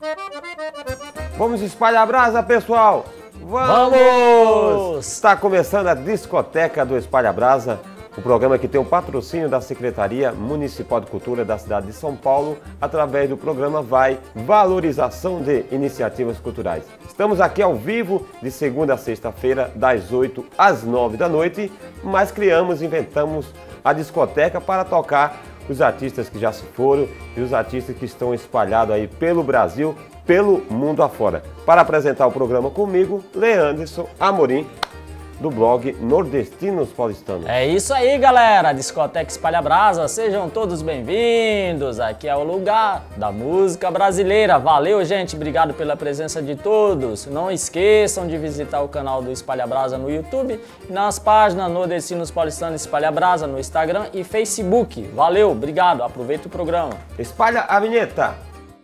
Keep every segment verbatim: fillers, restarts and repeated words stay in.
Vamos espalhar a brasa, pessoal! Vamos! Vamos! Está começando a Discoteca do Espalha Brasa, o programa que tem o patrocínio da Secretaria Municipal de Cultura da cidade de São Paulo, através do programa Vai, Valorização de Iniciativas Culturais. Estamos aqui ao vivo de segunda a sexta-feira, das oito às nove da noite, mas criamos, inventamos a discoteca para tocar os artistas que já se foram e os artistas que estão espalhados aí pelo Brasil, pelo mundo afora. Para apresentar o programa comigo, Leanderson Amorim, do blog Nordestinos Paulistanos. É isso aí, galera! Discoteca Espalha Brasa, sejam todos bem-vindos! Aqui é o lugar da música brasileira. Valeu, gente! Obrigado pela presença de todos. Não esqueçam de visitar o canal do Espalha Brasa no YouTube, nas páginas Nordestinos Paulistanos Espalha Brasa no Instagram e Facebook. Valeu, obrigado! Aproveita o programa. Espalha a vinheta!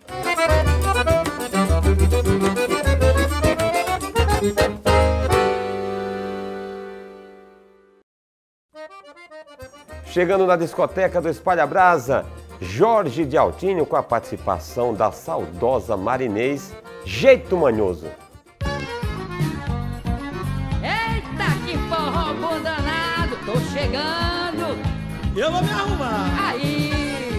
Chegando na discoteca do Espalha Brasa, Jorge de Altinho com a participação da saudosa Marinês, Jeito Manhoso. Eita, que forró bom danado, tô chegando. Eu vou me arrumar. Aí.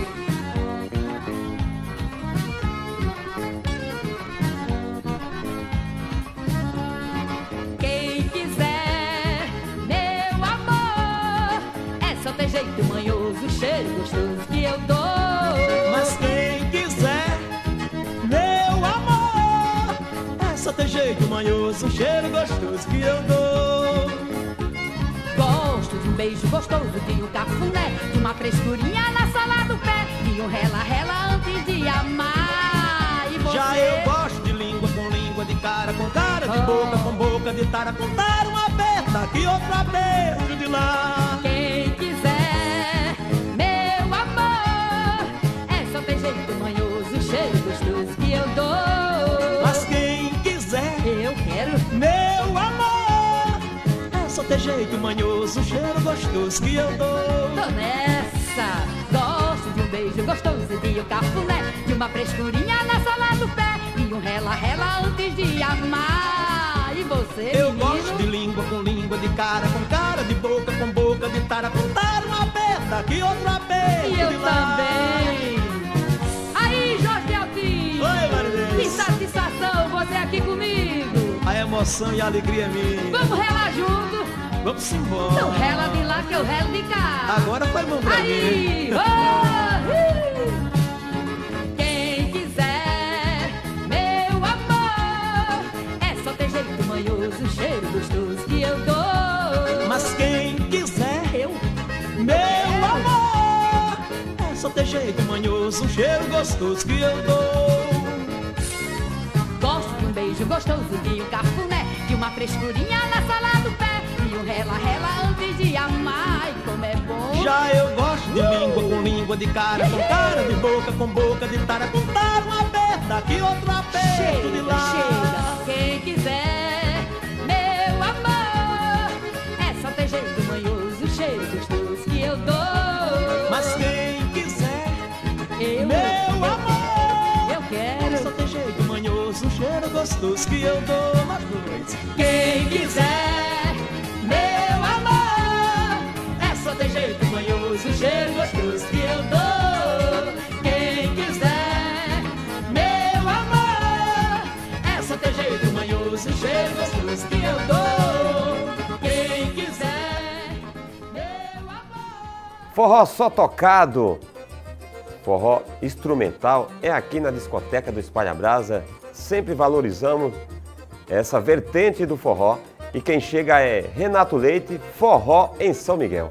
Quem quiser, meu amor, é só ter jeito manhoso, cheiro gostoso que eu dou. Mas quem quiser, meu amor, é só ter jeito manhoso, cheiro gostoso que eu dou. Gosto de um beijo gostoso, de um cafuné, de uma frescurinha na sola do pé, de um rela-rela antes de amar. E você? Já eu gosto de língua com língua, de cara com cara, de boca com boca, de tara com tara, uma aperta aqui, outra beijo de lá. Quem quiser, meu amor, é só ter jeito manhoso, cheiro gostoso que eu dou. Mas quem quiser, Eu quero. meu amor, é só ter jeito manhoso, cheiro gostoso que eu dou. Tô nessa. Gosto de um beijo gostoso, de um cafuné, de uma frescurinha na sola do pé, de um rela-rela antes de amar. E você, Eu menino? gosto de língua com língua, de cara com cara, de boca com boca, de tara com tara, uma aperta aqui, outra beijo E eu de lá. também. Aí, Jorge Altinho. Oi, Marinês. Que satisfação você aqui comigo. A emoção e a alegria é minha. Vamos relar junto. Vamos embora. Então rela de lá que eu relo de cá. Agora foi mão pra Aí, mim. oh, uh. Quem quiser, meu amor, é só ter jeito manhoso, cheiro gostoso que eu dou. Mas quem quiser, Eu meu amor, é só ter jeito manhoso, um cheiro gostoso que eu dou. gosto de um beijo gostoso, de um cafuné, de uma frescurinha na sola do pé, de um rela-rela antes de amar. E como é bom. Já eu gosto de língua com língua, de cara com cara, de boca com boca, de tara com tara, uma aperta aqui, outra aperto de Chega, lá. chega, quem quiser, meu amor, é só ter jeito manhoso, cheiro gostoso que eu dou. Mas quem quiser, eu, meu amor, eu quero. só tem jeito manhoso, um cheiro gostoso que eu dou nas noites. Quem quiser, meu amor, é só ter jeito manhoso, cheiro gostoso que eu dou. Quem quiser, meu amor, é só ter jeito manhoso, cheiro gostoso que eu dou. Quem quiser, meu amor. Forró só tocado, forró instrumental, é aqui na discoteca do Espalha Brasa. Sempre valorizamos essa vertente do forró. E quem chega é Renato Leite, Forró em São Miguel.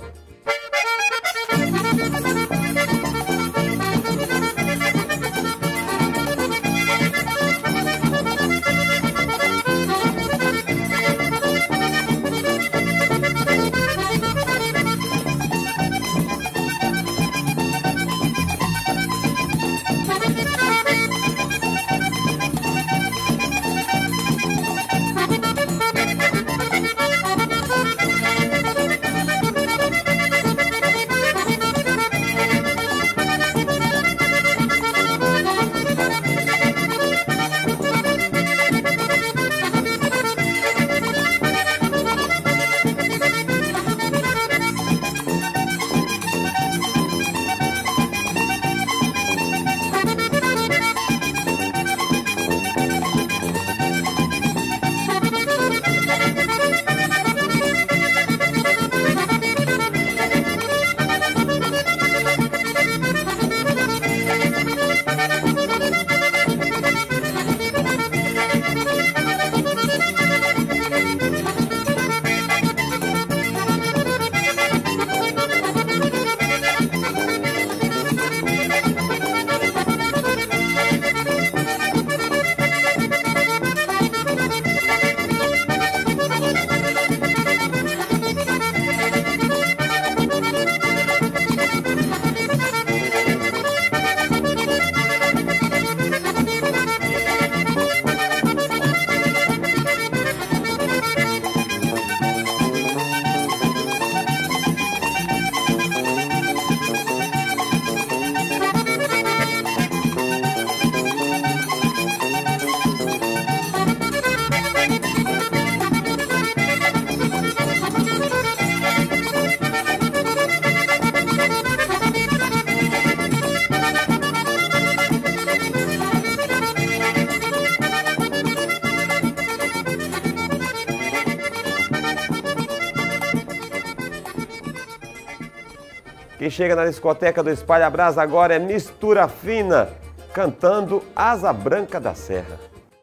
Quem chega na discoteca do Espalha Brasa agora é Mistura Fina, cantando Asa Branca da Serra.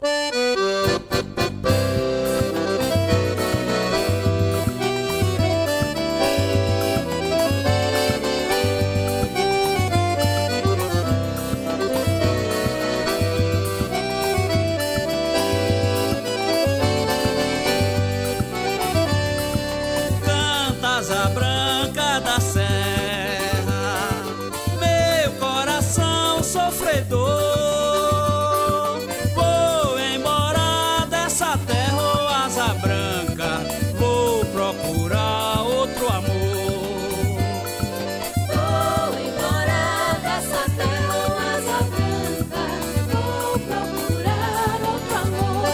Asa branca da serra, meu coração sofredor, vou embora dessa terra, oh, asa branca, vou procurar outro amor. Vou embora dessa terra, oh, asa branca, vou procurar outro amor.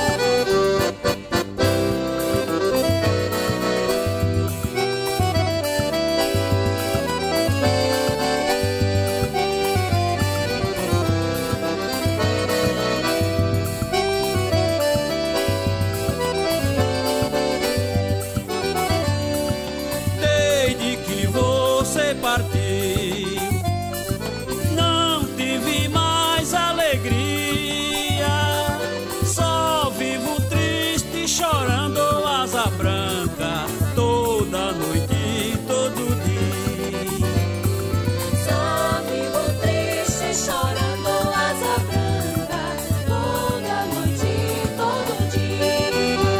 Partiu, não tive mais alegria, só vivo triste chorando, asa branca, toda noite e todo dia. Só vivo triste chorando, asa branca, toda noite e todo dia.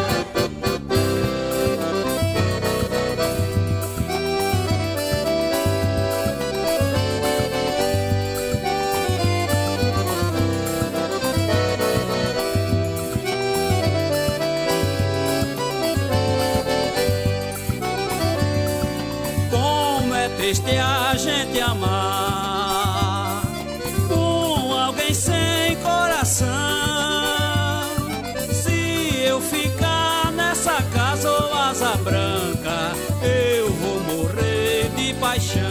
Triste a gente amar com alguém sem coração. Se eu ficar nessa casa, oh, asa branca, eu vou morrer de paixão.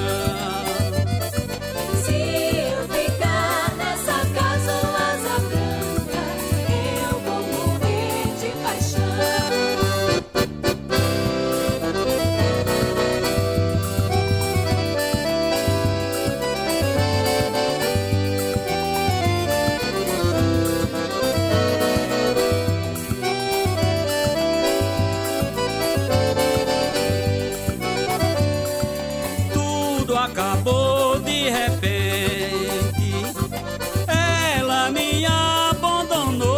Se eu ficar nessa casa, oh, asa branca, eu vou morrer de paixão. Acabou de repente, ela me abandonou.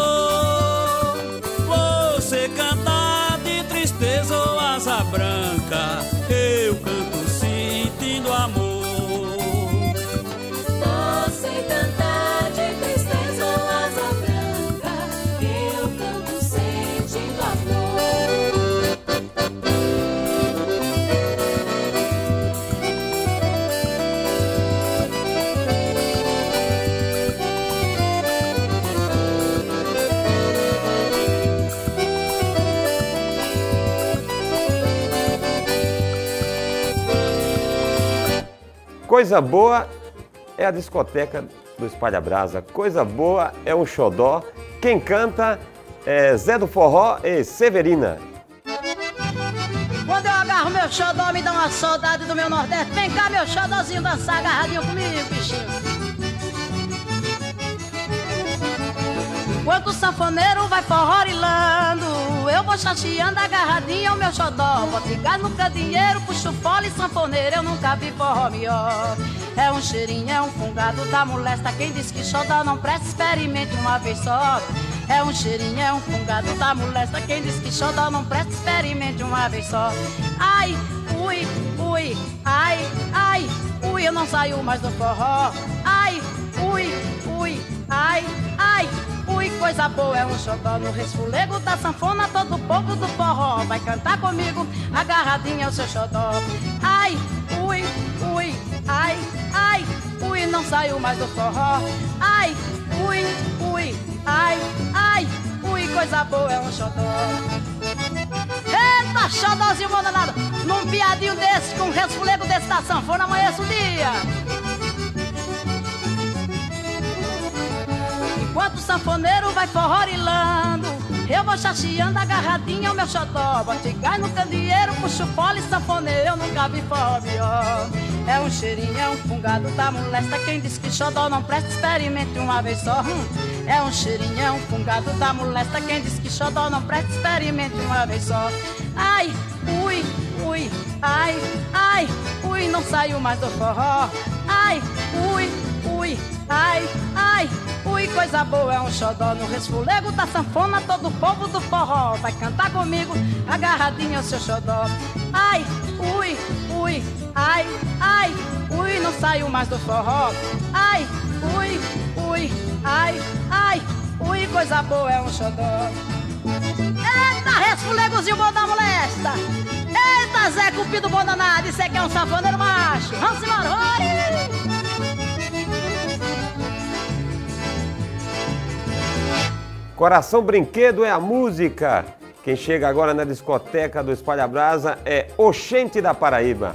Você canta de tristeza, oh, asa branca, eu canto sentindo amor. Você canta de tristeza, oh, asa branca, eu canto sentindo amor. Coisa boa é a discoteca do Espalha Brasa, coisa boa é um xodó. Quem canta é Zé do Forró e Severina. Quando eu agarro meu xodó, me dá uma saudade do meu Nordeste. Vem cá, meu xodózinho, dançar agarradinho comigo, bichinho. Enquanto o sanfoneiro vai forrorilando, eu vou chateando agarradinho ao meu xodó. Boto ligar no candeeiro, puxo fole e sanfoneiro, eu nunca vi forró melhor. É um cheirinho, é um fungado da molesta. Quem diz que xodó não presta, experimente uma vez só. É um cheirinho, é um fungado da molesta. Quem diz que xodó não presta, experimente uma vez só. Ai, ui, ui, ai, ai, ui, eu não saio mais do forró. Ai, ui, ui, ai, ai, ui, coisa boa é um xodó. No resfolego da sanfona, todo povo do forró vai cantar comigo, agarradinho ao seu xodó. Ai, ui, ui, ai, ai, ui, não saio mais do forró. Ai, ui, ui, ai, ai, ui, coisa boa é um xodó. Eita, xodózinho bom danado, num piadinho desse, com um resfolego desse da sanfona, amanhece o dia. Enquanto o sanfoneiro vai forrorilando, Eu vou chateando agarradinho ao meu xodó. Bote gás no candeeiro, puxo fole e sanfoneiro. Eu nunca vi forró melhor. É um cheirinho, é um fungado da molesta. Quem diz que xodó não presta, experimente uma vez só. hum. É um cheirinho, é um fungado da molesta. Quem diz que xodó não presta, experimente uma vez só. Ai, ui, ui, ai, ai, ui, não saiu mais do forró. Ai, ui, ui, ai, ai, ui, coisa boa, é um xodó no resfolego da sanfona. Todo o povo do forró vai cantar comigo, agarradinho ao seu xodó. Ai, ui, ui, ai, ai, ui, não saiu mais do forró. Ai, ui, ui, ai, ai, ui, coisa boa, é um xodó. Eita, resfolegozinho bom da molesta. Eita, Zé Cupido bom danado. Isso aqui é um sanfoneiro macho. Vamos embora, oi! Coração Brinquedo é a música. Quem chega agora na discoteca do Espalha Brasa é Oxente da Paraíba.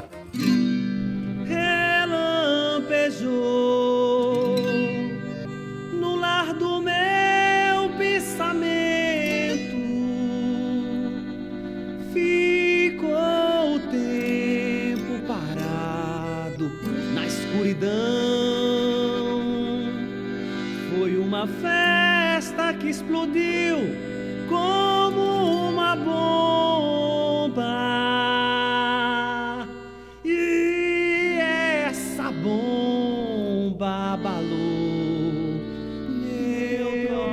Relampejou no lar do meu pensamento, ficou o tempo parado na escuridão. Foi uma festa que explodiu como uma bomba, e essa bomba abalou meu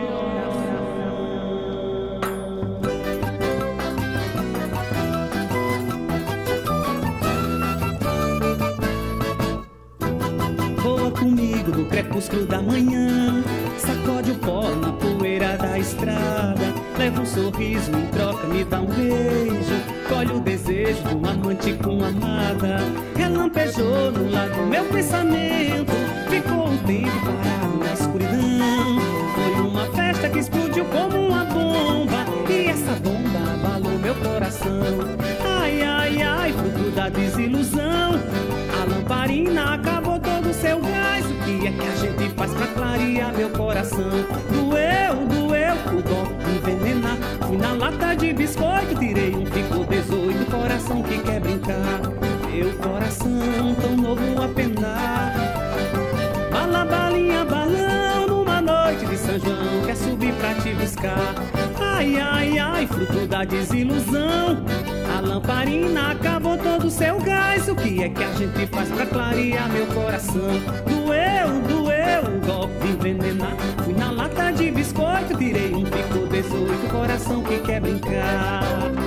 coração. Voa comigo no crepúsculo da manhã, sacode o pó na poeira da estrada. Leva um sorriso em troca, me dá um beijo. Colhe o desejo de um amante com amada. Relampejou no lado do meu pensamento, ficou um tempo parado na escuridão. Foi uma festa que explodiu como uma bomba, e essa bomba abalou meu coração. Ai, ai, ai, fruto da desilusão. A lamparina acabou todo o seu gás. O que é que a gente faz pra clarear meu coração? Doeu, doeu, o dó me envenenar. Fui na lata de biscoito, tirei um, ficou dezoito. Coração que quer brincar, meu coração tão novo a penar. Bala, balinha, balão, numa noite de São João, quer subir pra te buscar. Ai, ai, ai, fruto da desilusão. A lamparina acabou todo o seu gás. O que é que a gente faz pra clarear meu coração? Doeu, doeu, o golpe envenenar. Fui na lata de biscoito, tirei um, ficou dezoito. Coração que quer brincar.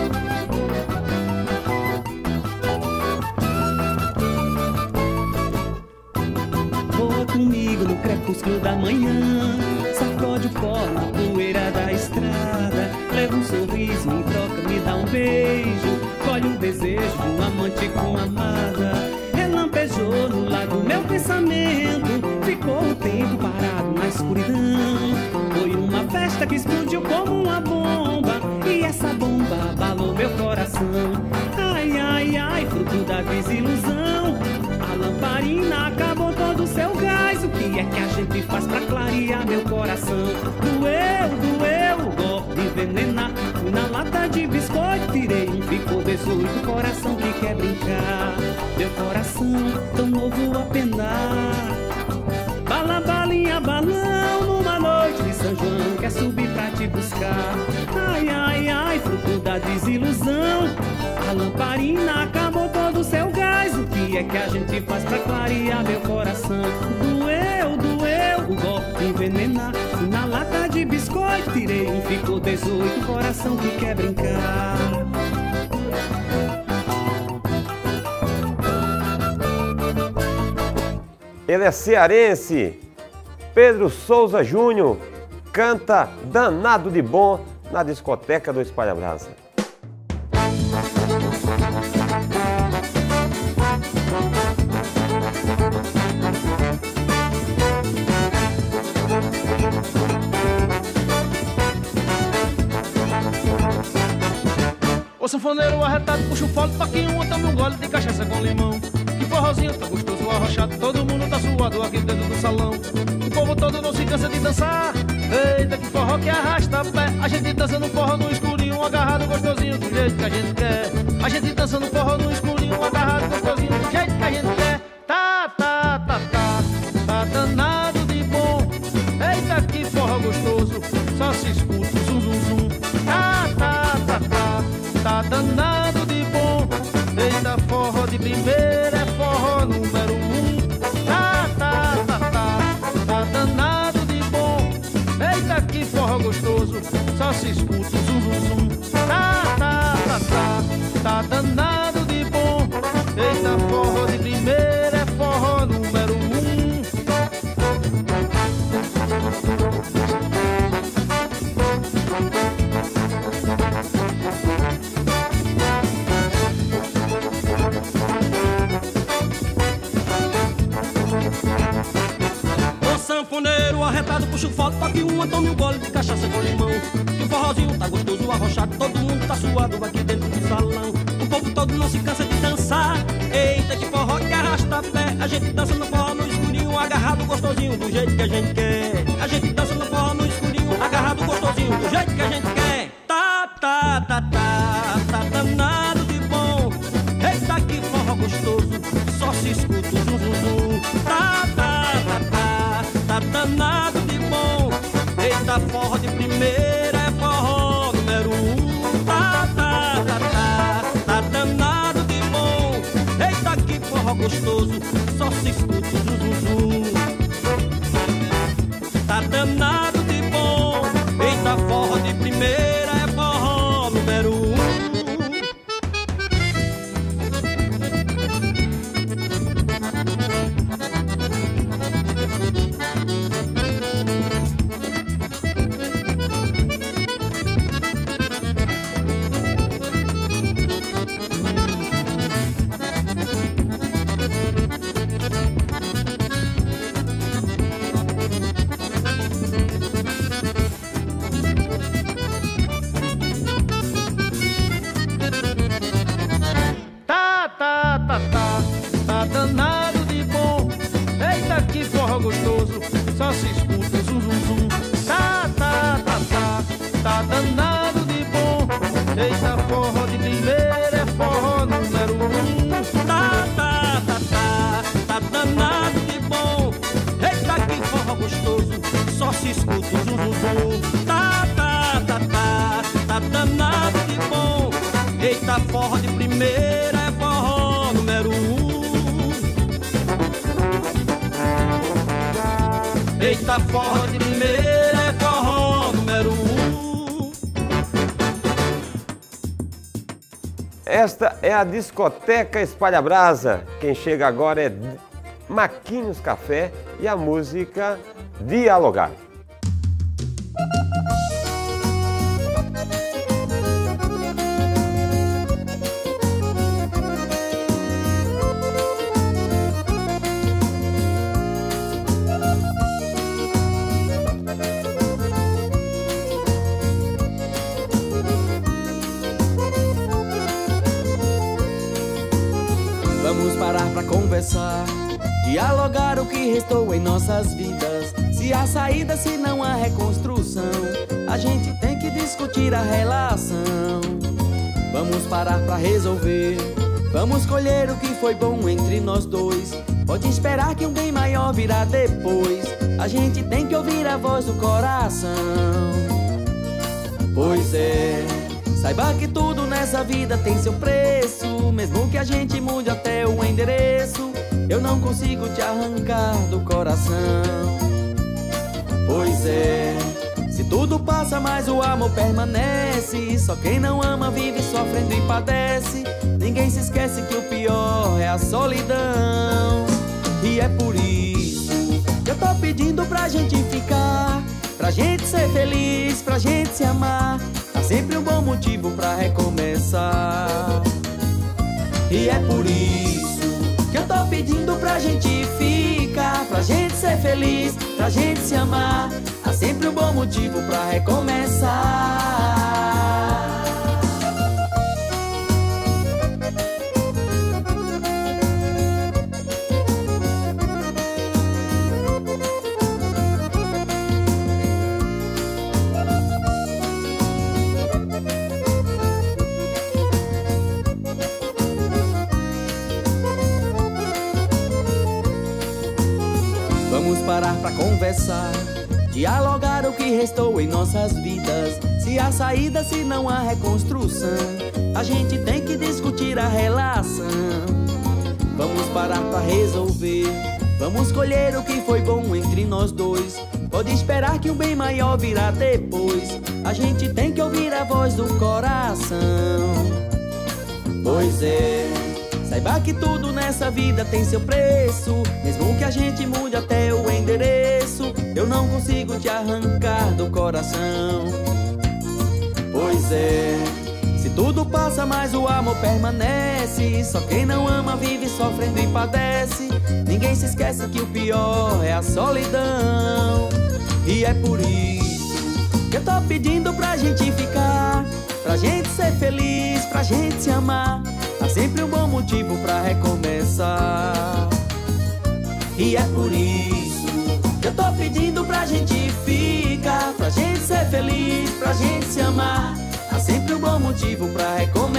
Voa comigo no crepúsculo da manhã, sacode o pó na poeira da estrada. Leva um sorriso em troca, me dá um beijo. Colhe o desejo de um amante com amada. Relampejou no lado do meu pensamento, ficou o tempo parado na escuridão. Foi uma festa que explodiu como uma bomba, e essa bomba abalou meu coração. Ai, ai, ai, fruto da desilusão. A lamparina acabou todo o seu gás. O que é que a gente faz pra clarear meu coração? Doeu, doeu, o golpe envenenar. Fui na lata de biscoito, tirei um, ficou dezoito. Coração que quer brincar, meu coração tão novo a penar. Bala, balinha, balão, numa noite de São João, quer subir pra te buscar. Ai, ai, ai, fruto da desilusão. A lamparina acabou todo o seu gás. O que é que a gente faz pra clarear meu coração? Doeu, doeu, o golpe envenenar. Fui na lata de biscoito, tirei um, ficou dezoito. Coração que quer brincar. Ele é cearense. Pedro Souza Júnior canta Danado de Bom na discoteca do Espalha Brasa. O sanfoneiro arretado puxa o fole, toquinho, toma um gole de cachaça com limão. Que forrozinho tá gostoso, arrochado, todo mundo tá suado aqui dentro do salão. O povo todo não se cansa de dançar, eita que forró forró que arrasta pé. A gente dança no forró no escurinho, agarrado gostosinho do jeito que a gente quer. A gente dança no forró no escurinho, agarrado gostosinho do jeito que a gente quer. Tá, tá, tá, tá, tá danado de bom. Eita que forró gostoso, só se escuta o zum zum zum. Tá, tá, tá, tá, tá danado de bom. Eita forró de primeira, é forró número um. Tá, tá, tá, tá, tá danado de bom. Eita que forró gostoso, só se escuta o zum zum zum. Tá, tá, tá, tá, tá danado de bom. Eita forró de primeira, é forró número um. Sanfoneiro arretado, puxa o foto, toque uma, tome um gole de cachaça com limão. Que o forrozinho tá gostoso, arrochado, todo mundo tá suado aqui dentro do salão. O povo todo não se cansa de dançar. Eita, que forró que arrasta pé. A gente dança no forró no escurinho, agarrado gostosinho, do jeito que a gente quer. A gente dança no forró no escurinho, agarrado gostosinho, do jeito que a gente quer. Tá, tá, tá, tá, tá danado de bom. Eita, que forró gostoso, só se escuta o zum zum zum. Tá, tá, tá, tá, tá danado de bom. Eita forró de primeira, é forró número um. Tá, tá, tá, tá, tá danado de bom. Eita que forró gostoso, só se escuta o zum zum zum. Tá danado de bom. Eita forró de primeira, é forró número um. Tá, tá, tá, tá, tá danado de bom. Eita que forró gostoso, só se escuta o zum zum zum. Tá, tá, tá, tá, tá danado de bom. Eita forró de primeira, é forró número um. Tá, tá, tá, tá, tá danado de bom. Eita que forró gostoso, só se escuta o zum zum zum. Tá, tá, tá, tá, tá danado de bom. Eita forró de primeira, é forró número um. Eita forró de primeira, é forró número um. Esta é a discoteca Espalha Brasa. Quem chega agora é Maquinhos Café e a música Dialogar. Vamos parar pra conversar, dialogar o que restou em nossas vidas. Se há saída, se não há reconstrução, a gente tem que discutir a relação. Vamos parar pra resolver, vamos colher o que foi bom entre nós dois. Pode esperar que um bem maior virá depois, a gente tem que ouvir a voz do coração. Pois é, saiba que tudo nessa vida tem seu preço. Mesmo que a gente mude até o endereço, eu não consigo te arrancar do coração. Pois é, se tudo passa mas o amor permanece, só quem não ama vive sofrendo e padece. Ninguém se esquece que o pior é a solidão. E é por isso que eu tô pedindo pra gente ficar, pra gente ser feliz, pra gente se amar. Há sempre um bom motivo pra recomeçar. E é por isso que eu tô pedindo pra gente ficar, pra gente ser feliz, pra gente se amar. Há sempre um bom motivo pra recomeçar. pra conversar, dialogar o que restou em nossas vidas. Se há saída, se não há reconstrução, a gente tem que discutir a relação. Vamos parar pra resolver, vamos colher o que foi bom entre nós dois. Pode esperar que o bem maior virá depois, a gente tem que ouvir a voz do coração. Pois é, saiba que tudo nessa vida tem seu preço. Mesmo que a gente mude até o endereço, eu não consigo te arrancar do coração. Pois é, se tudo passa mas o amor permanece, só quem não ama vive sofrendo e padece. Ninguém se esquece que o pior é a solidão. E é por isso que eu tô pedindo pra gente ficar, pra gente ser feliz, pra gente se amar. Há sempre um bom motivo pra recomeçar. E é por isso que eu tô pedindo pra gente ficar, pra gente ser feliz, pra gente se amar. Há sempre um bom motivo pra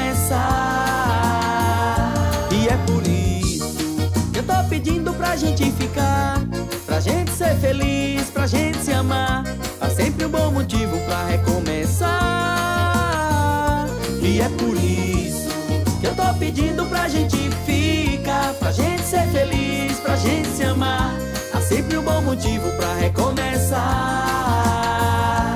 recomeçar. E é por isso que eu tô pedindo pra gente ficar, pra gente ser feliz, pra gente se amar. Há sempre um bom motivo pra recomeçar. E é por isso que eu tô pedindo pra gente ficar, pra gente ser feliz, pra gente se amar. Há sempre um bom motivo pra recomeçar.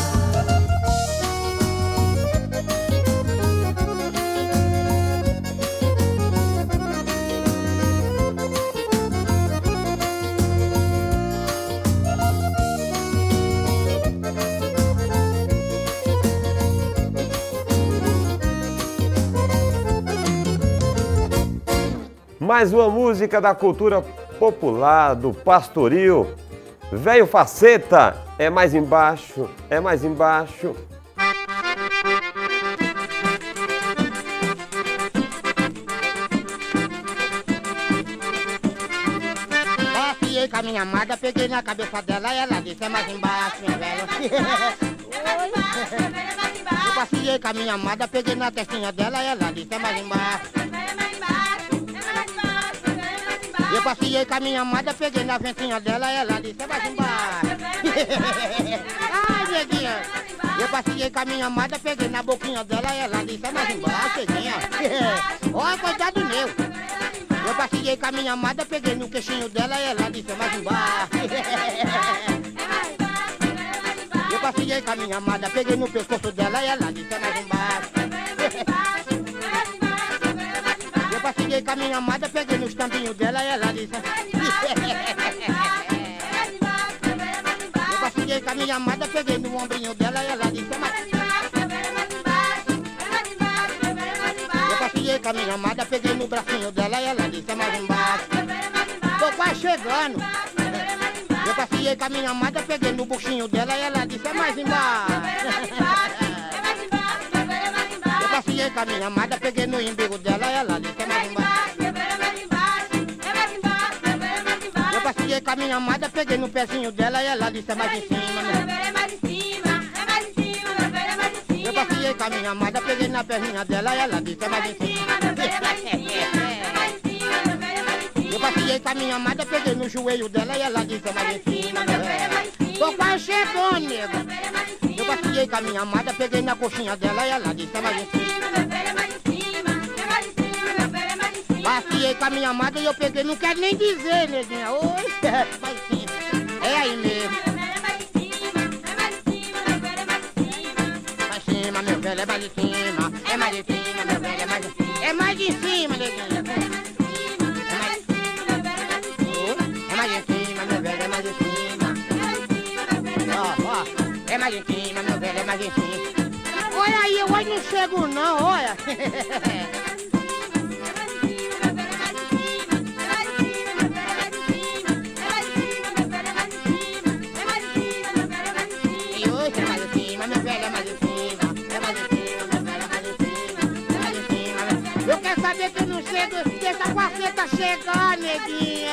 Mais uma música da cultura popular, do pastoril. Velho Faceta, é mais embaixo, é mais embaixo. Passeei com a minha amada, peguei na cabeça dela e ela disse, é mais embaixo, minha velha. Eu passeei com a minha amada, peguei na testinha dela e ela disse, é mais embaixo. Eu passeei com a minha amada, peguei na ventinha dela e ela disse, é mais embaixo. Ai, neguinha. Eu passeei com a minha amada, peguei na boquinha dela e ela disse, é mais embaixo, neguinha. Olha, coitado meu. Eu passeei com a minha amada, peguei no queixinho dela e ela disse, é mais embaixo. Eu passeei com a minha amada, peguei no pescoço dela e ela disse, é mais embaixo. Eu passeei com a minha amada, peguei nos tampinhos dela e ela disse. Eu passeei com a minha amada, peguei no ombrinho dela e ela disse. Eu passeei com a minha amada, peguei no bracinho dela e ela disse, mais embaixo. Tô quase chegando. Eu passeei com a minha amada, peguei no buchinho dela e ela disse, é mais embaixo. Eu passeei com a minha amada, peguei no embigo dela e ela disse, é mais embaixo. Eu passeei com a minha amada, peguei no pezinho dela e ela disse, é mais em cima. Eu passeei com a minha amada, peguei na perninha dela e ela disse, é mais em cima. Eu passeei com a minha amada, peguei no joelho dela e ela disse, é mais em cima. Tô quase chegando, nego. Eu passeei com a minha amada, peguei na coxinha dela e ela disse, é mais em cima. Passeei com a minha amada e eu peguei, não quero nem dizer, neguinha. Oi, mas sim, é aí mesmo. Mais cima, meu velho, é mais em cima. É mais em cima, meu velho, é mais em cima. É mais em cima, neguinha. É mais em cima, meu velho, é mais em cima. Ó, ó, é mais em cima, meu velho, é mais em cima. Olha aí, eu hoje não chego não, olha. Eu quero saber que eu não chego, deixa a faceta chegar, neguinha.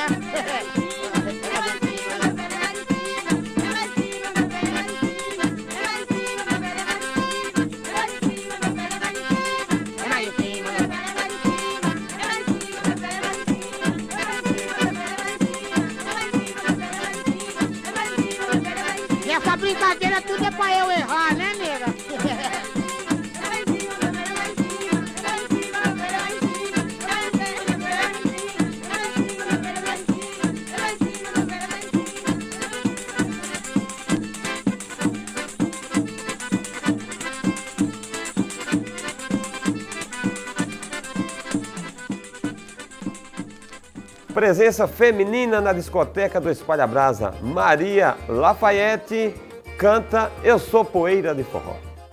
tudo é pra eu errar, né, nega? Presença feminina na discoteca do Espalha Brasa. Maria Lafayette canta Eu Sou Poeira de Forró.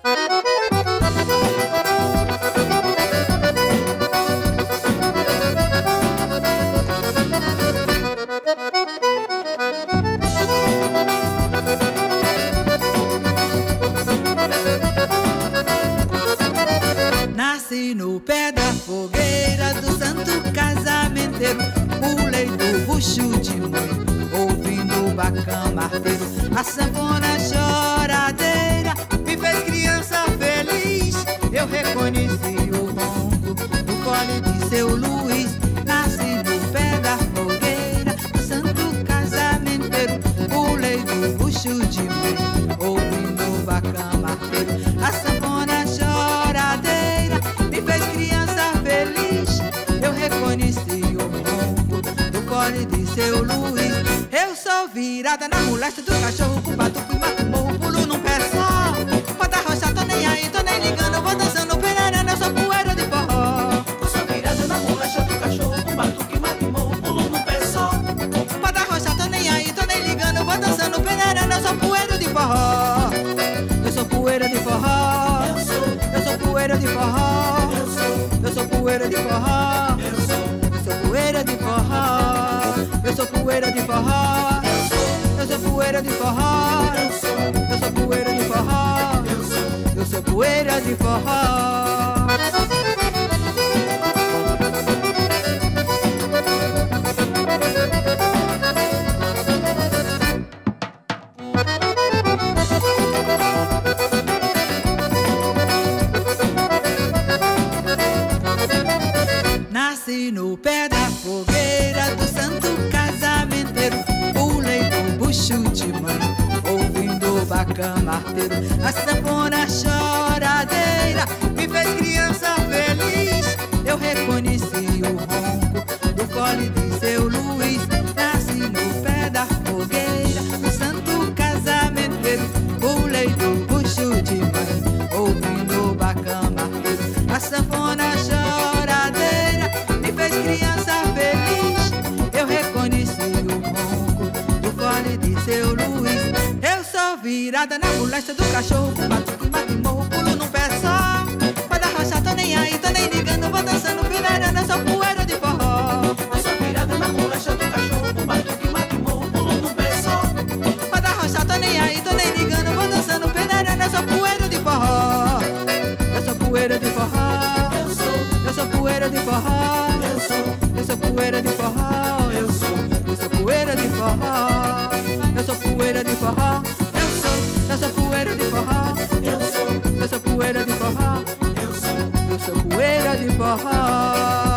Nasci no pé da fogueira do santo casamenteiro, pulei do bucho de mãe, ouvindo o bacão marteiro. A sanfona choradeira me fez criança feliz. Eu reconheci o ronco do cole de seu Luiz. Nasci no pé da fogueira do santo casamenteiro, pulei do bucho de mãe, ouvindo o bacão marteiro. A sanfona choradeira me fez criança feliz. Eu reconheci o ronco do cole de seu Luiz. Eu sou virada na molesta do cachorro, com batuco e mato morro, pulo num pé só. Pode arrochar, tô nem aí, tô nem ligando, vou dançando perarana, eu sou poeira de forró. Eu sou virada na molesta do cachorro, com batuco e mato morro, pulo num pé só. Pode arrochar, tô nem aí, tô nem ligando, vou dançando perarana, eu sou poeira de forró. Eu sou poeira de forró. Eu sou poeira de forró. Eu sou poeira de forró. Eu sou poeira de forró. Eu sou poeira de forró. Eu sou poeira de forró. Eu sou poeira de forró. Eu sou poeira de forró. Nasci no pé da fogueira do santo casamenteiro, pulei do bucho de mãe, ouvindo o bacão marteiro. A sanfona choradeira me fez criança feliz. Eu reconheci o ronco do cole de seu Luiz. Nasci no pé da fogueira do santo casamenteiro, pulei do bucho de mãe, ouvindo o bacão marteiro. A sanfona choradeira me fez criança feliz. Eu reconheci o ronco do cole de seu Luiz. Eu sou virada na molesta do cachorro, com batuco e mato e morro, pulo num pé só. Pode arrochar, tô nem aí, tô nem ligando, vou dançando pirarana, eu sou poeira de forró. Eu sou virada na molesta do cachorro, com batuco e mato e morro, pulo num pé só. Pode arrochar, tô nem aí, tô nem ligando, vou dançando pirarana, eu sou poeira de forró. Eu sou poeira de forró. Eu sou poeira de forró. Eu sou, eu sou poeira de forró. Eu sou, eu sou poeira de forró. Eu sou poeira de forró. Eu sou, eu sou poeira de forró. Eu sou, eu sou poeira de forró. Eu sou, eu sou poeira de forró.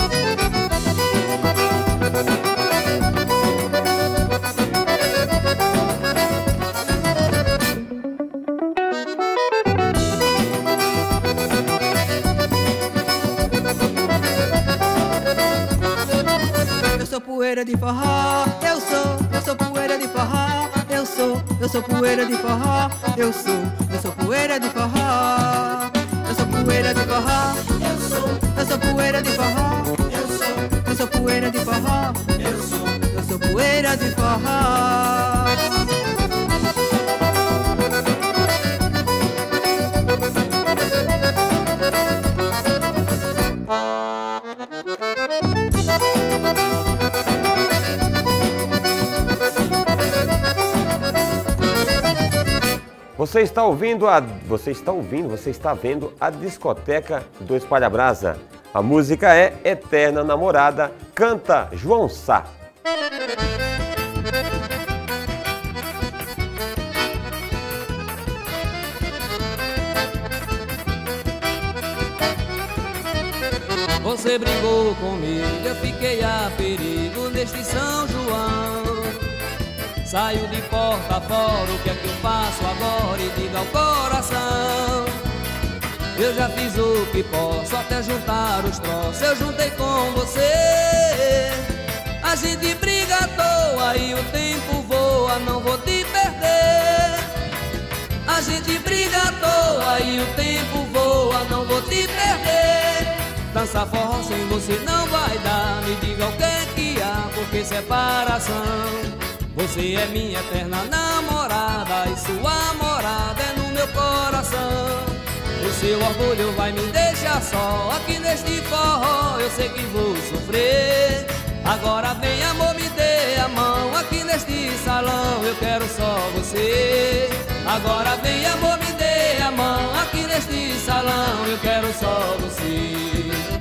Eu sou poeira de forró, eu sou, eu sou poeira de forró, eu sou, eu sou poeira de forró, eu sou, eu sou poeira de forró, eu sou poeira de forró, eu sou, eu sou poeira de forró, eu sou, eu sou poeira de forró, eu sou, eu sou poeira de forró. Você está ouvindo a você está ouvindo, você está vendo a discoteca do Espalha Brasa. A música é Eterna Namorada, canta João Sá. Você brigou comigo, eu fiquei a perigo neste São João. Saio de porta fora, o que é que eu faço agora? E diga ao coração, eu já fiz o que posso, até juntar os troços eu juntei com você. A gente briga à toa e o tempo voa, não vou te perder. A gente briga à toa e o tempo voa, não vou te perder. Dançar forró sem você não vai dar, me diga o que é que há, porque separação. Você é minha eterna namorada e sua morada é no meu coração. O seu orgulho vai me deixar só aqui neste forró, eu sei que vou sofrer. Agora vem amor, me dê a mão aqui neste salão, eu quero só você. Agora vem amor, me dê a mão aqui neste salão, eu quero só você.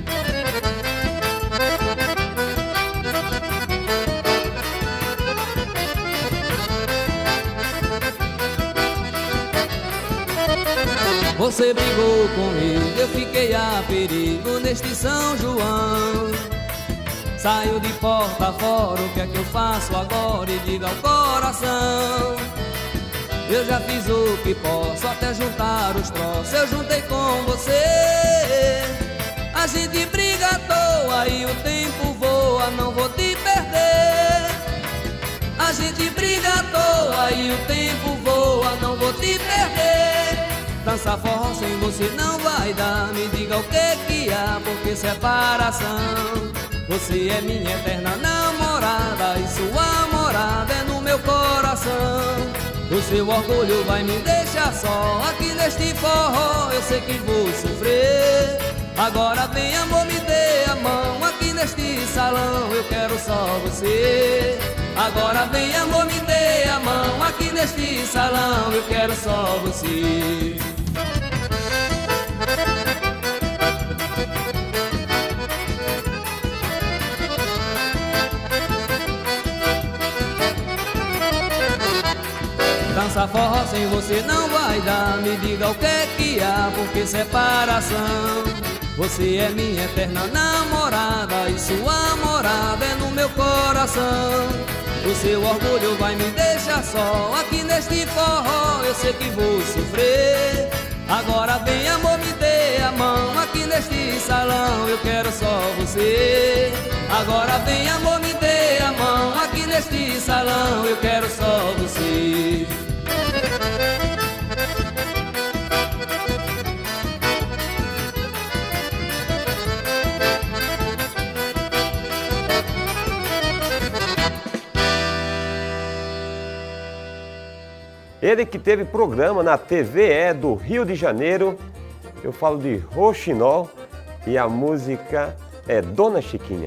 Você brigou comigo, eu fiquei a perigo neste São João. Saio de porta fora, o que é que eu faço agora? E diga ao coração, eu já fiz o que posso, até juntar os troços eu juntei com você. A gente briga à toa e o tempo voa, não vou te perder. A gente briga à toa e o tempo voa, não vou te perder. Dançar forró sem você não vai dar, me diga o que que há, porque separação. Você é minha eterna namorada e sua morada é no meu coração. O seu orgulho vai me deixar só aqui neste forró, eu sei que vou sofrer. Agora vem amor, me dê a mão aqui neste salão, eu quero só você. Agora vem amor, me dê a mão aqui neste salão, eu quero só você. Dançar forró sem você não vai dar, me diga o que é que há, porque separação. Você é minha eterna namorada e sua morada é no meu coração. O seu orgulho vai me deixar só aqui neste forró, eu sei que vou sofrer. Agora vem amor, me dê a mão aqui neste salão, eu quero só você. Agora vem amor, me dê a mão aqui neste salão, eu quero só você. Ele que teve programa na T V E do Rio de Janeiro, eu falo de Roxinol e a música é Dona Chiquinha.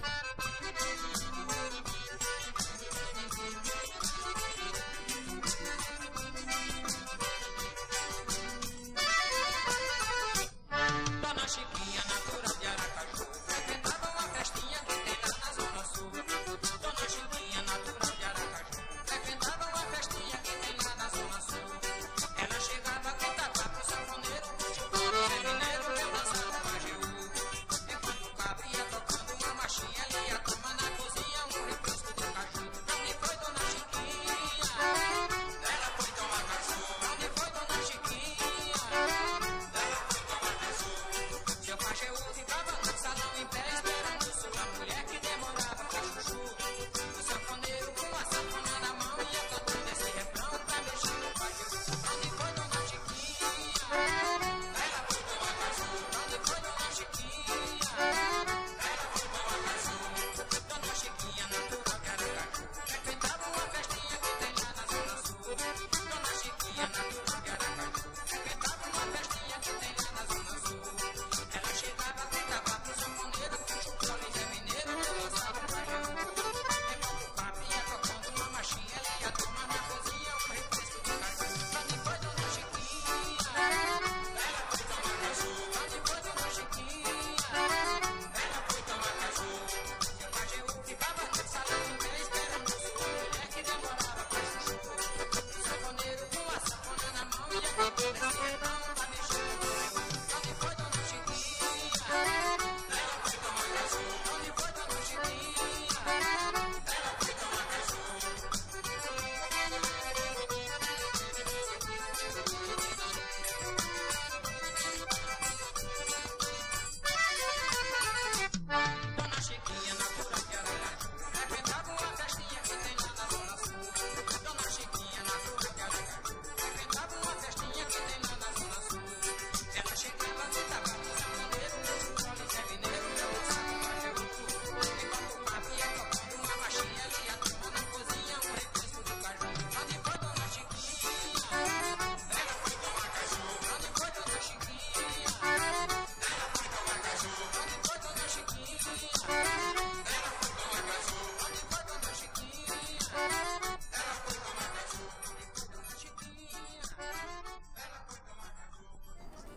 Dona Chiquinha, natural de Aracaju, frequentava uma festinha que tem lá na Zona Sul. Dona Chiquinha, natural de Aracaju, frequentava uma festinha que tem lá na Zona Sul. Ela chegava a contratar pro sanfoneiro, chupando o mineiro, eu dançava Pajeú. Enquanto o cabra ia tocando uma marcha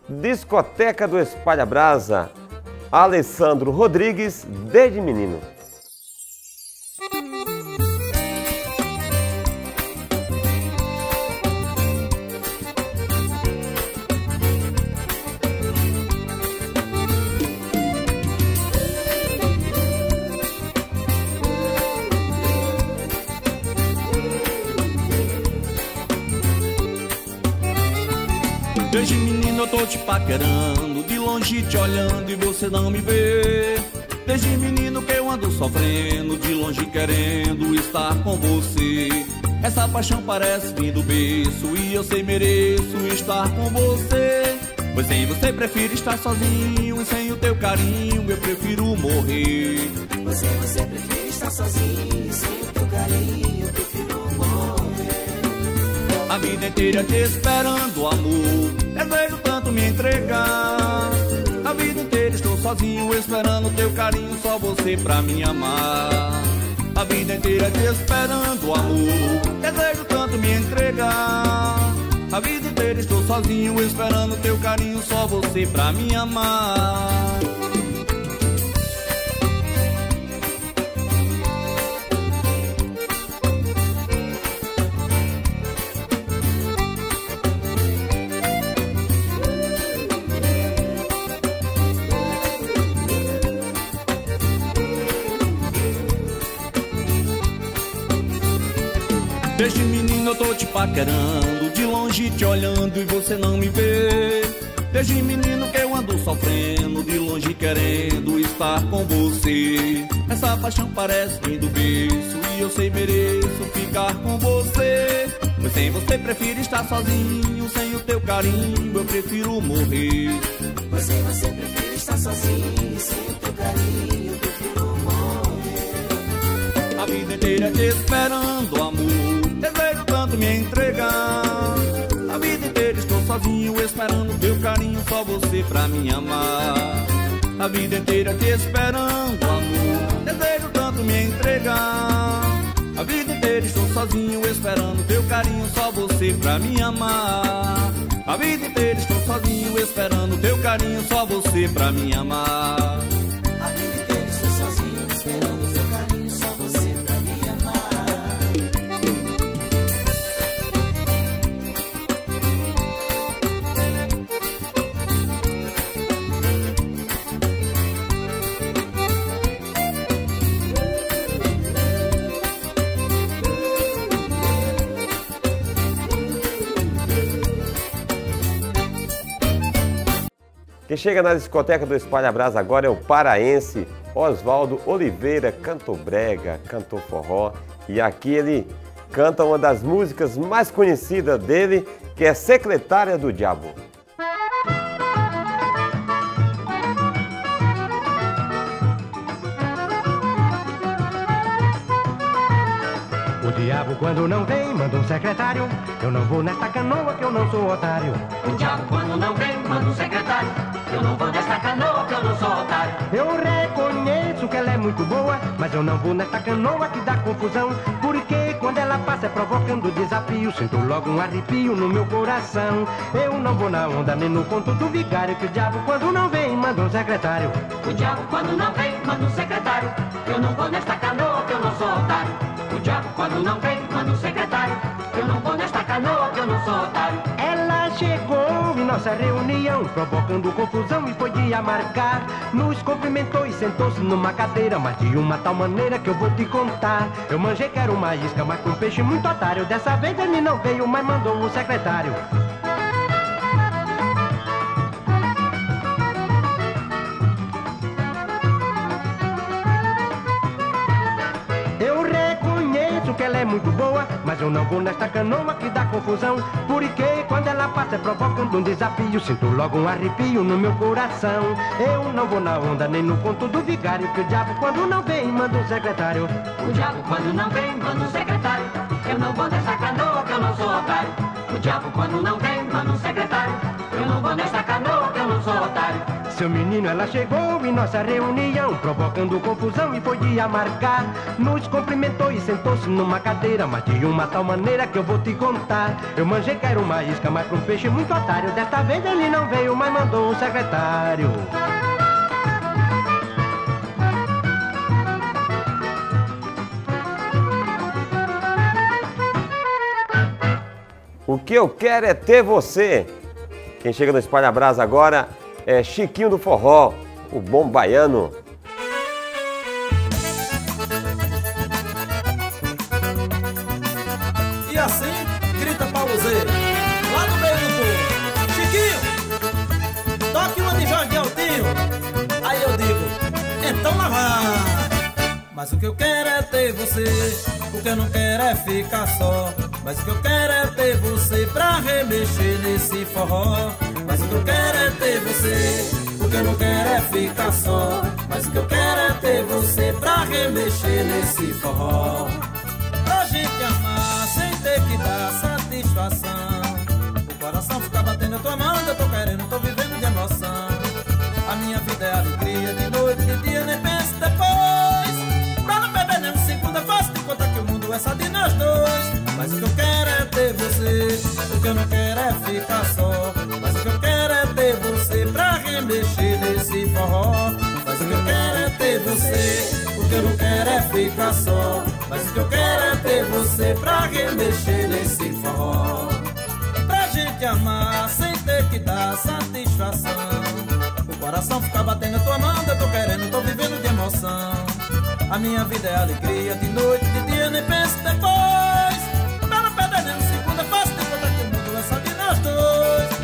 Discoteca do Espalha Brasa, Alessandro Rodrigues, desde menino. Desde menino eu tô te paquerando, de longe te olhando e você não me vê. Desde menino que eu ando sofrendo, de longe querendo estar com você. Essa paixão parece vir do berço e eu sei mereço estar com você. Pois sem você prefiro estar sozinho e sem o teu carinho eu prefiro morrer. Pois sem você prefiro estar sozinho e sem o teu carinho eu prefiro morrer. A vida inteira te esperando, amor, desejo tanto me entregar. A vida inteira estou sozinho esperando teu carinho, só você pra me amar. A vida inteira te esperando, amor, desejo tanto me entregar. A vida inteira estou sozinho esperando teu carinho, só você pra me amar. Desde menino eu tô te paquerando, de longe te olhando e você não me vê. Desde menino que eu ando sofrendo, de longe querendo estar com você. Essa paixão parece vir do berço e eu sei mereço ficar com você. Mas sem você prefiro estar sozinho, sem o teu carinho eu prefiro morrer. Pois sem você prefiro estar sozinho, sem o teu carinho eu prefiro morrer. A vida inteira te esperando, amor, desejo tanto me entregar. A vida inteira estou sozinho esperando teu carinho, só você pra me amar. A vida inteira te esperando, amor, desejo tanto me entregar. A vida inteira estou sozinho esperando teu carinho, só você pra me amar. A vida inteira estou sozinho esperando teu carinho, só você pra me amar. A vida inteira estou sozinho esperando teu carinho, só você pra me amar. Quem chega na discoteca do Espalha Brasa agora é o paraense Oswaldo Oliveira, cantor brega, cantor forró. E aqui ele canta uma das músicas mais conhecidas dele, que é Secretária do Diabo. O diabo quando não vem, manda um secretário. Eu não vou nesta canoa que eu não sou otário. O diabo quando não vem, manda um secretário. Eu não vou nesta canoa que eu não sou otário. Eu reconheço que ela é muito boa, mas eu não vou nesta canoa que dá confusão. Porque quando ela passa é provocando desafio, sinto logo um arrepio no meu coração. Eu não vou na onda nem no conto do vigário, que o diabo quando não vem, manda um secretário. O diabo quando não vem, manda um secretário. Eu não vou nesta canoa que eu não sou otário. O diabo quando não vem, manda um secretário. Eu não vou nesta canoa que eu não sou otário. Ela chegou em nossa reunião, provocando confusão e foi dia marcar. Nos cumprimentou e sentou-se numa cadeira, mas de uma tal maneira que eu vou te contar. Eu manjei que era uma isca, mas com um peixe muito otário. Dessa vez ele não veio, mas mandou o secretário. Que ela é muito boa, mas eu não vou nesta canoa que dá confusão. Porque quando ela passa é provocando um desafio, sinto logo um arrepio no meu coração. Eu não vou na onda nem no conto do vigário, que o diabo quando não vem manda um secretário. O diabo quando não vem, manda um secretário. Eu não vou nesta canoa que eu não sou otário. O diabo quando não vem, manda um secretário. Eu não vou nesta canoa que eu não sou otário. Seu menino, ela chegou em nossa reunião, provocando confusão e foi dia marcar. Nos cumprimentou e sentou-se numa cadeira, mas de uma tal maneira que eu vou te contar. Eu manjei que era uma isca, mas pra um peixe muito otário. Desta vez ele não veio, mas mandou um secretário. O que eu quero é ter você. Quem chega no Espalha Brasa agora é Chiquinho do Forró, o bom baiano. E assim, grita Paulo Z, lá no meio do povo: Chiquinho, toque uma de Jorge Altinho. Aí eu digo: então lá vai. Mas o que eu quero é ter você, o que eu não quero é ficar só. Mas o que eu quero é ter você pra remexer nesse forró. Mas o que eu quero é ter você, o que eu não quero é ficar só. Mas o que eu quero é ter você pra remexer nesse forró. Pra gente amar sem ter que dar satisfação. O coração fica batendo, eu tô amando, eu tô querendo, tô vivendo de emoção. A minha vida é alegria, de noite, de dia, nem penso depois. Pra não perder nem um segundo, é fácil de contar que o mundo é só de nós dois. Mas o que eu quero é ter você, o que eu não quero é ficar só. Mas o que eu quero é ter você pra remexer nesse forró. Mas o que eu quero é ter você, o que eu não quero é ficar só. Mas o que eu quero é ter você pra remexer nesse forró. Pra gente amar sem ter que dar satisfação. O coração fica batendo, eu tô amando, eu tô querendo, tô vivendo de emoção. A minha vida é alegria, de noite, de dia, nem penso depois. Pra não perder nem um segundo, é fácil de contar que o mundo é só de nós dois.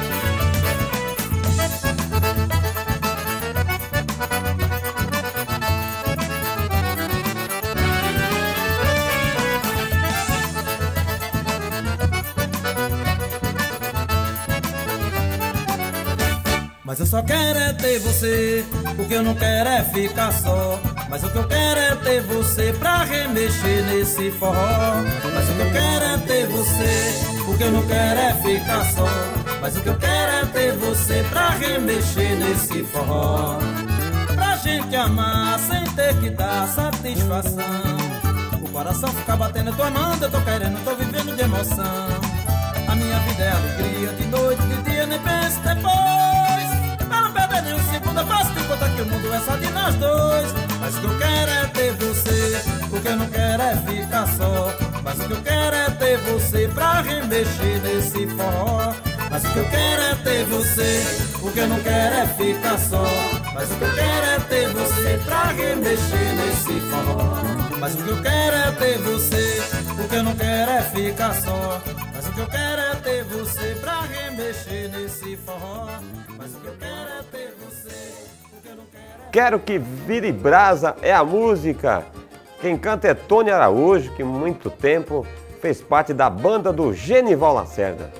Mas eu só quero é ter você, o que eu não quero é ficar só. Mas o que eu quero é ter você pra remexer nesse forró. Mas o que eu quero é ter você, o que eu não quero é ficar só. Mas o que eu quero é ter você pra remexer nesse forró. Pra gente amar sem ter que dar satisfação. O coração fica batendo, eu tô amando, eu tô querendo, tô vivendo de emoção. A minha vida é alegria, de noite, de dia, nem penso depois. Pra não perder nem um segundo, é fácil de contar que o mundo é só de nós dois. Mas o que eu quero é ter você, o que eu não quero é ficar só. Mas o que eu quero é ter você pra remexer nesse forró. Mas o que eu quero é ter você, o que eu não quero é ficar só. Mas o que eu quero é ter você pra remexer nesse forró. Mas o que eu quero é ter você, o que eu não quero é ficar só. Mas o que eu quero é ter você pra remexer nesse forró. Mas o que eu quero é ter você, o que eu não quero é... Quero que vire brasa é a música. Quem canta é Tony Araújo, que muito tempo fez parte da banda do Genival Lacerda.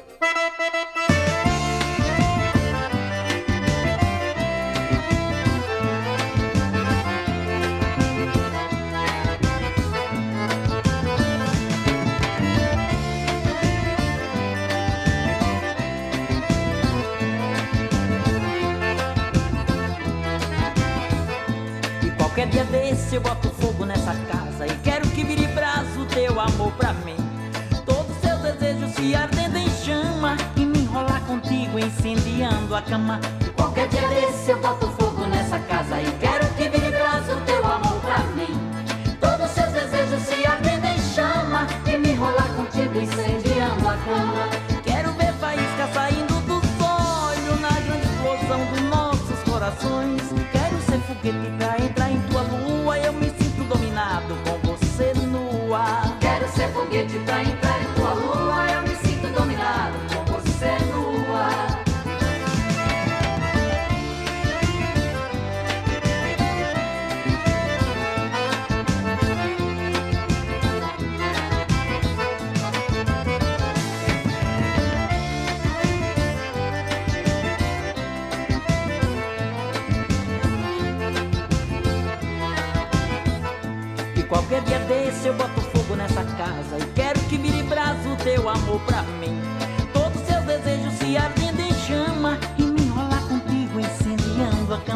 Qualquer dia desse eu boto fogo nessa casa e quero que vire brasa o teu amor pra mim. Todos seus desejos se ardendo em chama e me enrolar contigo incendiando a cama. E qualquer dia desse eu boto fogo nessa casa e quero que vire brasa o teu amor pra mim. Todos seus desejos se ardendo em chama e me enrolar contigo incendiando a cama. Quero ver faísca saindo dos olhos na grande explosão dos nossos corações. Quero ser foguete pra entrar em tua lua, eu me sinto dominado com você no ar. Quero ser foguete pra entrar em tua lua, eu me sinto dominado com você no ar. Qualquer dia desse eu boto fogo nessa casa e quero que vire brasa o teu amor pra mim. Todos seus desejos se ardendo em chama e me enrolar contigo incendiando a cama.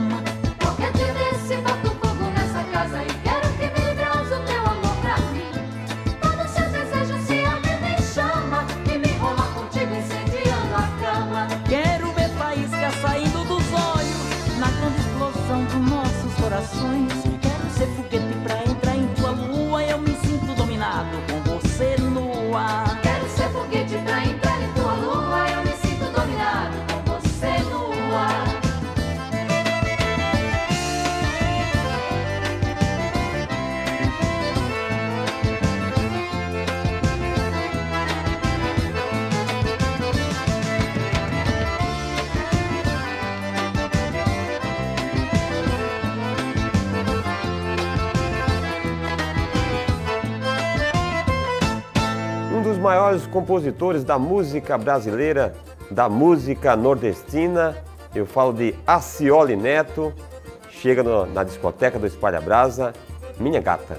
maiores compositores da música brasileira, da música nordestina. Eu falo de Acioli Neto. Chega no, na discoteca do Espalha Brasa, Minha Gata.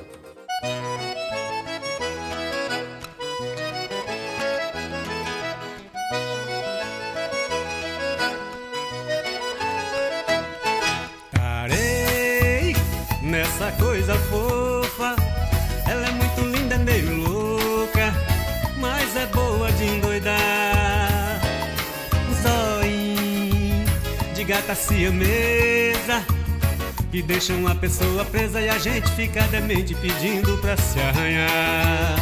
Parei nessa coisa fofa, ela é muito linda, meio louca, mas é boa de endoidar. Zói de gata siamesa, que deixa uma pessoa presa e a gente fica demente pedindo pra se arranhar.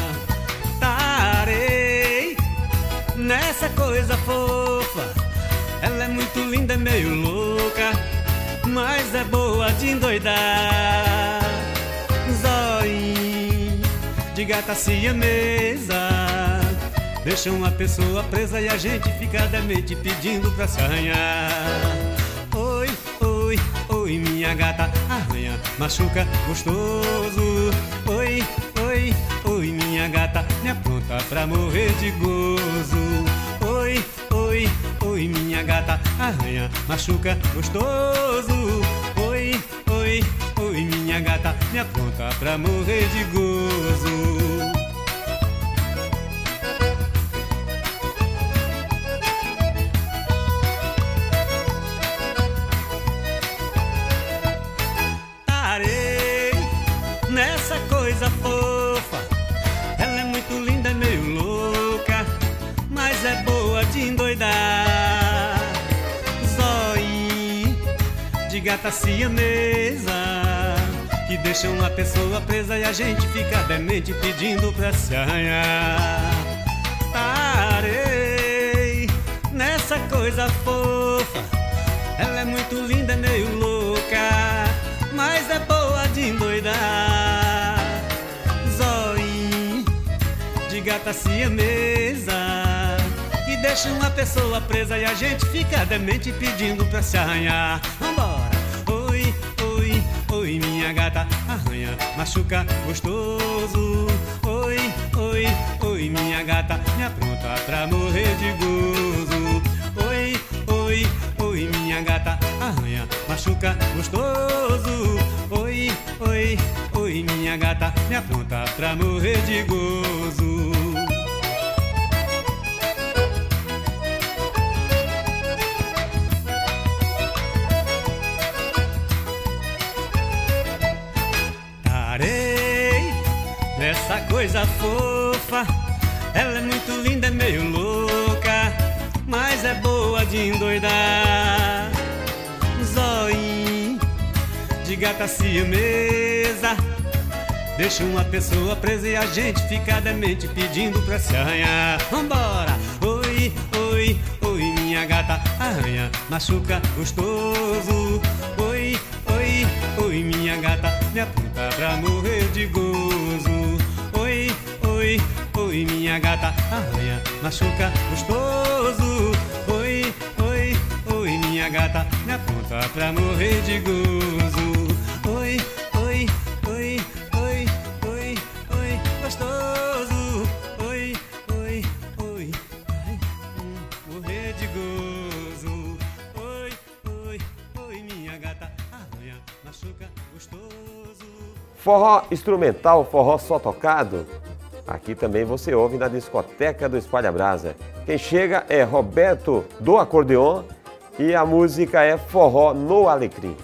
Tarei nessa coisa fofa, ela é muito linda, meio louca, mas é boa de endoidar. Zói de gata siamesa, deixa uma pessoa presa e a gente fica demente pedindo pra se arranhar. Oi, oi, oi, minha gata, arranha, machuca, gostoso. Oi, oi, oi, minha gata, me apronta pra morrer de gozo. Oi, oi, oi, minha gata, arranha, machuca, gostoso. Oi, oi, oi, minha gata, me apronta pra morrer de gozo. Nessa coisa fofa, ela é muito linda, é meio louca, mas é boa de endoidar. Zói de gata siamesa, que deixa uma pessoa presa e a gente fica demente pedindo pra se arranhar. Parei nessa coisa fofa, ela é muito linda, é meio louca, mas é boa de endoidar. Zói de gata siamesa, que deixa uma pessoa presa e a gente fica demente pedindo pra se arranhar. Vambora! Oi, oi, oi, minha gata, arranha, machuca, gostoso. Oi, oi, oi, minha gata, me apronta pra morrer de gozo. Oi, oi, oi, minha gata, arranha, machuca, gostoso. Oi, oi, oi, minha gata, me apronta pra morrer de gozo. Parei nessa coisa fofa, ela é muito linda, é meio louca, mas é boa de endoidar. Zói de gata siamesa, deixa uma pessoa presa e a gente fica demente pedindo pra se arranhar. Vambora! Oi, oi, oi, minha gata, arranha, machuca, gostoso. Oi, oi, oi, minha gata, me apronta pra morrer de gozo. Oi, oi, oi, minha gata, arranha, machuca, gostoso. Oi, oi, oi, minha gata, me apronta pra morrer de gozo. Oi, oi, oi, oi, oi, oi, gostoso. Oi, oi, oi, ai, hum, morrer de gozo. Oi, oi, oi, minha gata, arranha, machuca, gostoso. Forró instrumental, forró só tocado. Aqui também você ouve na discoteca do Espalha Brasa. Quem chega é Roberto do Acordeon e a música é Forró no Alecrim.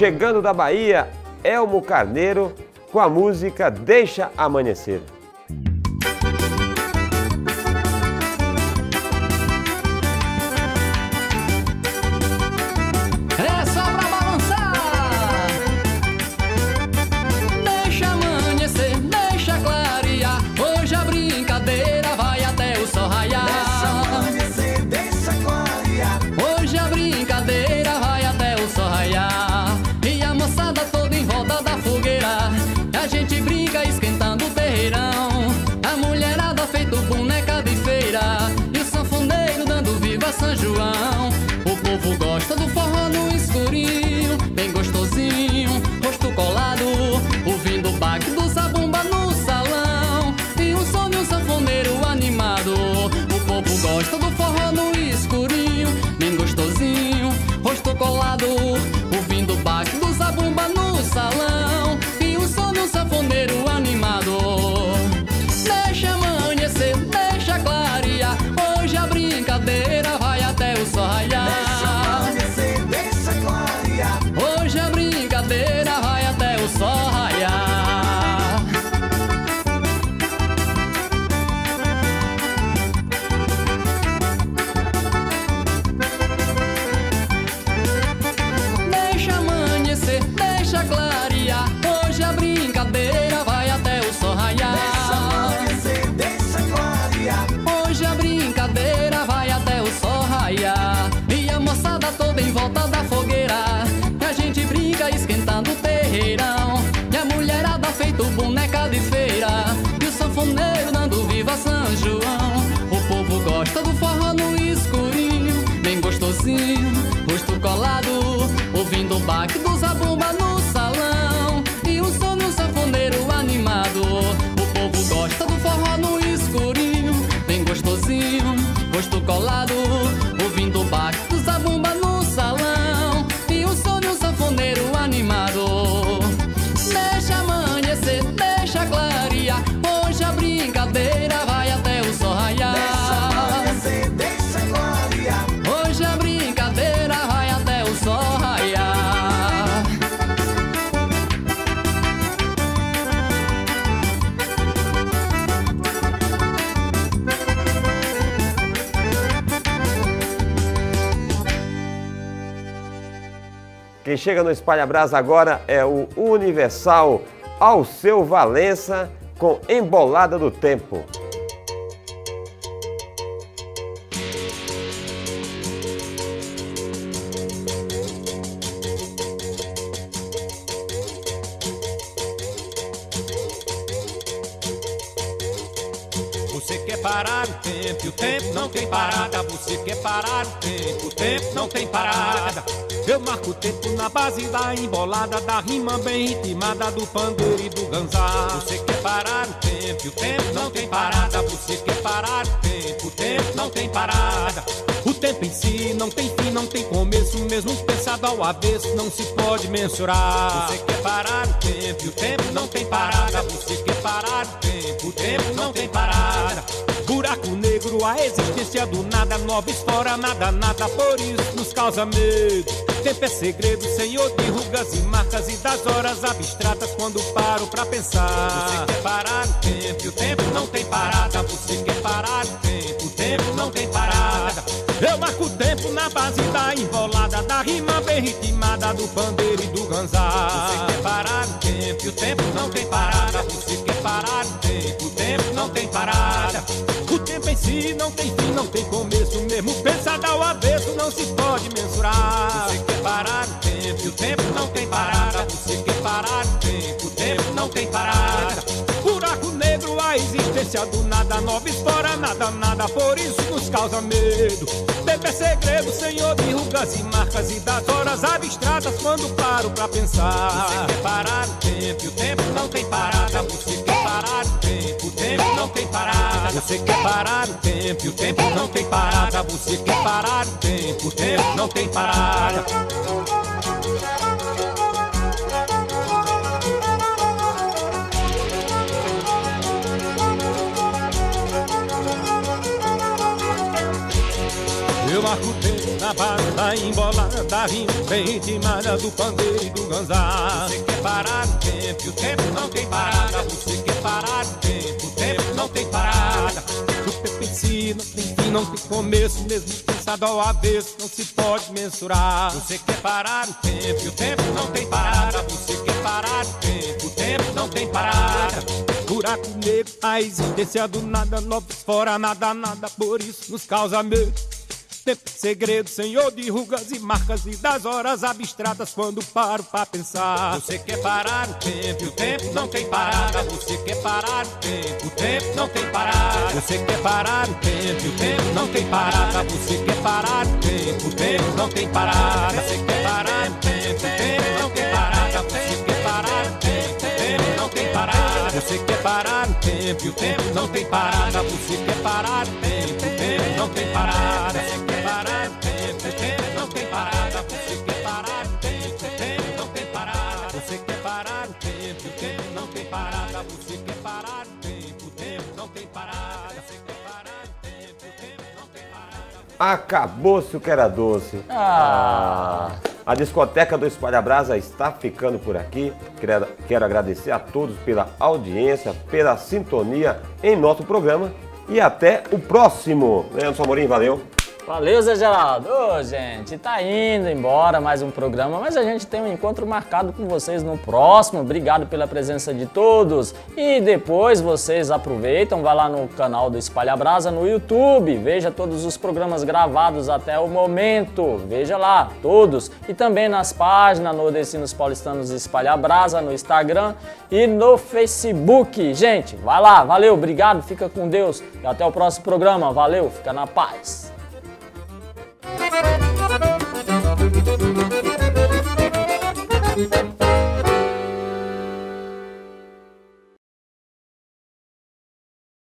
chegando da Bahia, Elmo Carneiro, com a música Deixa Amanhecer. É só pra balançar. Deixa amanhecer, deixa clarear. Hoje a brincadeira vai até o sol raiar. Deixa amanhecer, deixa clarear. Hoje a brincadeira vai até o sol raiar. E a moçada toda em volta da fogueira, a gente brinca esquentando o terreirão. A mulherada feito boneca de feira, e o sanfoneiro dando viva São João. O povo gosta do forró no escurinho, bem gostosinho, rosto colado, ouvindo o baque do zabumba no salão. E um som de um sanfoneiro animado. O povo gosta do forró no escurinho, bem gostosinho, rosto colado, ouvindo o baque do zabumba no salão. E um som de um sanfoneiro animado. Deixa amanhecer, deixa clarear. Hoje a brincadeira vai até o sol raiar. Deixa amanhecer, deixa clarear. Hoje a brincadeira vai até o sol raiar. Deixa amanhecer, deixa clarear. Hoje a brincadeira vai até o sol raiar. Deixa amanhecer, deixa clarear. Hoje a brincadeira vai até o sol raiar. E a moçada toda em volta da fogueira, a gente brinca esquentando o terreirão. E a mulherada feito boneca de feira, e o sanfoneiro dando viva São João. O povo gosta do forró no escurinho, bem gostosinho, rosto colado, ouvindo o baque do zabumba no salão. E um som de um sanfoneiro animado. O povo gosta do forró no escurinho, bem gostosinho, rosto colado, ouvindo o baque do zabumba no salão. E um som de um sanfoneiro animado. Deixa amanhecer, deixa clarear. Hoje a brincadeira vai até o sol raiar. Deixa amanhecer, deixa clarear. Hoje a brincadeira vai até o sol raiar. Quem chega no Espalha Brasa agora é o Universal Alceu Valença com Embolada do Tempo. Você quer parar o tempo, e o tempo não tem parada. Você quer parar o tempo, o tempo não tem parada. Eu marco o tempo na base da embolada, da rima bem ritmada, do pandeiro e do ganzá. Você quer parar o tempo, e o tempo não tem parada. Você quer parar o tempo, o tempo não tem parada. O tempo em si não tem fim, não tem começo, mesmo pensado ao avesso, não se pode mensurar. Você quer parar o tempo, e o tempo não tem parada. Você quer parar o tempo, o tempo não tem parada. Buraco negro, a existência do nada, nobres fora, nada, nada, por isso nos causa medo. Tempo é segredo, senhor de rugas e marcas e das horas abstratas quando paro pra pensar. Você quer parar o tempo, e o tempo não tem parada. Você quer parar o tempo, o tempo não tem parada. Eu marco o tempo na base da embolada, da rima bem ritmada, do pandeiro e do ganzá. Você quer parar o tempo, e o tempo não tem parada. Você quer parar o tempo, o tempo não tem parada. O tempo em si não tem fim, não tem começo, mesmo pensado ao avesso, não se pode mensurar. Você quer parar o tempo, e o tempo não tem parada. Você quer parar o tempo, o tempo não tem parada. Buraco negro, a existência do nada, nobres fora, nada, nada, por isso nos causa medo. Tempo é segredo, senhor de rugas e marcas e das horas abstratas quando paro pra pensar. Você quer parar o tempo, e o tempo não tem parada. Você quer parar o tempo, o tempo não tem parada. Você quer parar o tempo, e o tempo não tem parada. Você quer parar o tempo, o tempo não tem parada. Eu marco o tempo na base da embolada, da rima bem ritmada do pandeiro e do ganzá. Você quer parar o tempo, e o tempo não tem parada. Você quer parar o tempo, o tempo não tem parada. O tempo em si não tem fim, não tem começo, mesmo pensado ao avesso, não se pode mensurar. Você quer parar o tempo, e o tempo não tem parada. Você quer parar o tempo, o tempo não tem parada. Buraco negro, a existência do nada, novos fora, nada, nada, por isso nos causa medo. Tempo segredo, senhor de rugas e marcas e das horas abstratas quando paro pra pensar. Você quer parar o tempo, e o tempo não tem parada. Você quer parar o tempo, o tempo não tem parada. Você quer parar o tempo, e o tempo não tem parada. Você quer parar o tempo, o tempo não tem parada. Você quer parar o tempo, o tempo não tem parada. Você quer parar o tempo, o tempo não tem parada. Você quer parar o tempo, e o tempo não tem parada. Você quer parar o tempo, o tempo não tem parada. Você quer parar o tempo, o tempo não tem parada. Você quer parar o tempo, o tempo não tem parada. Você quer parar o tempo, o tempo não tem parada. Você quer parar o tempo, o tempo não tem parada. Você quer parar o tempo, o tempo não tem parada. Acabou-se o que era doce. Ah. A discoteca do Espalha Brasa está ficando por aqui. Quero, quero agradecer a todos pela audiência, pela sintonia em nosso programa e até o próximo. Leandro Amorim, valeu. Valeu, Zé Geraldo. Ô, gente, tá indo embora mais um programa, mas a gente tem um encontro marcado com vocês no próximo. Obrigado pela presença de todos. E depois vocês aproveitam, vai lá no canal do Espalha Brasa no YouTube, veja todos os programas gravados até o momento. Veja lá, todos. E também nas páginas Nordestinos Paulistanos Espalha Brasa, no Instagram e no Facebook. Gente, vai lá, valeu, obrigado, fica com Deus. E até o próximo programa. Valeu, fica na paz. Thank you.